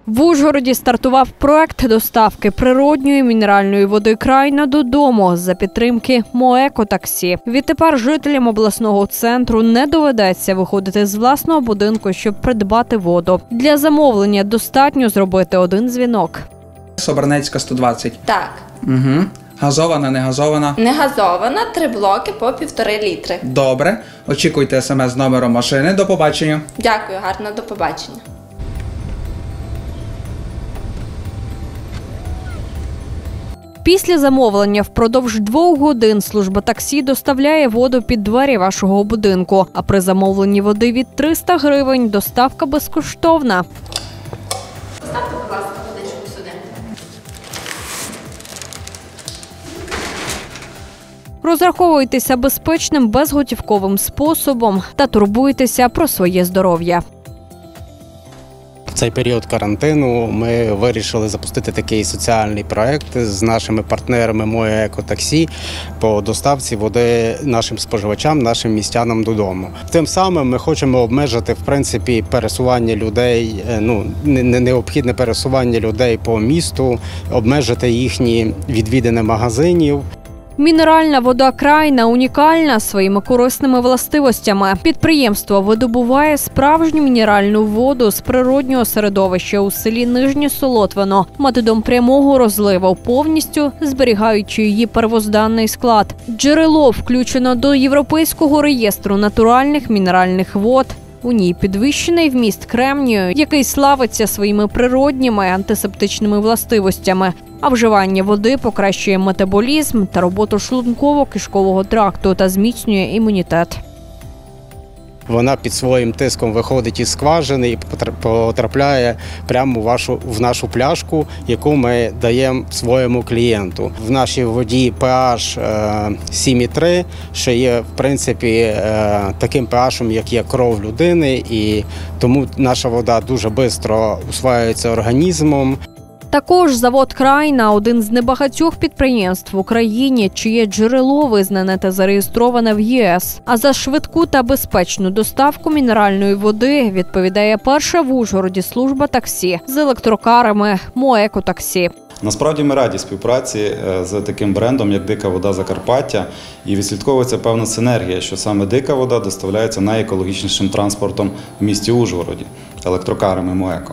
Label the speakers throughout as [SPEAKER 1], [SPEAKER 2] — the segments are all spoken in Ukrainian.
[SPEAKER 1] В Ужгороді стартував проект доставки природньої мінеральної води «Крайна» додому за підтримки МОЕКО-таксі. Відтепер жителям обласного центру не доведеться виходити з власного будинку, щоб придбати воду. Для замовлення достатньо зробити один дзвінок.
[SPEAKER 2] Собранецька, 120.
[SPEAKER 3] Так.
[SPEAKER 2] Угу. Газована, не газована?
[SPEAKER 3] Не газована, 3 блоки по 1,5 літри.
[SPEAKER 2] Добре. Очікуйте смс з номером машини. До побачення.
[SPEAKER 3] Дякую, гарно, до побачення.
[SPEAKER 1] Після замовлення впродовж 2 годин служба таксі доставляє воду під двері вашого будинку. А при замовленні води від 300 гривень доставка безкоштовна.
[SPEAKER 3] Поставте, будь ласка, водичку сюди.
[SPEAKER 1] Розраховуйтеся безпечним безготівковим способом та турбуйтеся про своє здоров'я.
[SPEAKER 4] В цей період карантину ми вирішили запустити такий соціальний проект з нашими партнерами МОЕКО-таксі по доставці води нашим споживачам, нашим містянам додому. Тим самим ми хочемо обмежити, в принципі, пересування людей, необхідне пересування людей по місту, обмежити їхні відвідини магазинів.
[SPEAKER 1] Мінеральна вода «Крайна» унікальна своїми корисними властивостями. Підприємство видобуває справжню мінеральну воду з природнього середовища у селі Нижнє Солотвино методом прямого розливу, повністю зберігаючи її первозданний склад. Джерело включено до Європейського реєстру натуральних мінеральних вод. У ній підвищений вміст кремнію, який славиться своїми природніми антисептичними властивостями. А вживання води покращує метаболізм та роботу шлунково-кишкового тракту та зміцнює імунітет.
[SPEAKER 4] Вона під своїм тиском виходить із скважини і потрапляє прямо в нашу пляшку, яку ми даємо своєму клієнту. В нашій воді pH 7,3, що є, в принципі, таким pH, як є кров людини, і тому наша вода дуже швидко усвоюється організмом.
[SPEAKER 1] Також завод «Крайна» – один з небагатьох підприємств в Україні, чиє джерело визнане та зареєстроване в ЄС. А за швидку та безпечну доставку мінеральної води відповідає перша в Ужгороді служба таксі з електрокарами МОЕКО-таксі.
[SPEAKER 5] Насправді ми раді співпраці з таким брендом, як «Дика вода Закарпаття», і відслідковується певна синергія, що саме дика вода доставляється найекологічнішим транспортом в місті Ужгороді – електрокарами МОЕКО.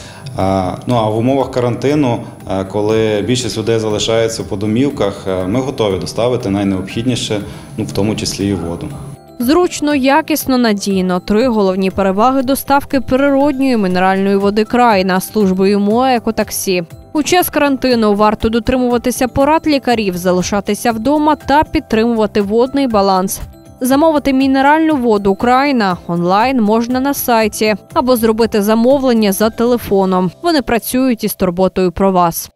[SPEAKER 5] А в умовах карантину, коли більшість людей залишаються по домівках, ми готові доставити найнеобхідніше, в тому числі і воду.
[SPEAKER 1] Зручно, якісно, надійно – 3 головні переваги доставки природньої мінеральної води «Крайна» службою МОЕКО-таксі. У час карантину варто дотримуватися порад лікарів, залишатися вдома та підтримувати водний баланс. Замовити мінеральну воду «Крайна» онлайн можна на сайті або зробити замовлення за телефоном. Вони працюють із турботою про вас.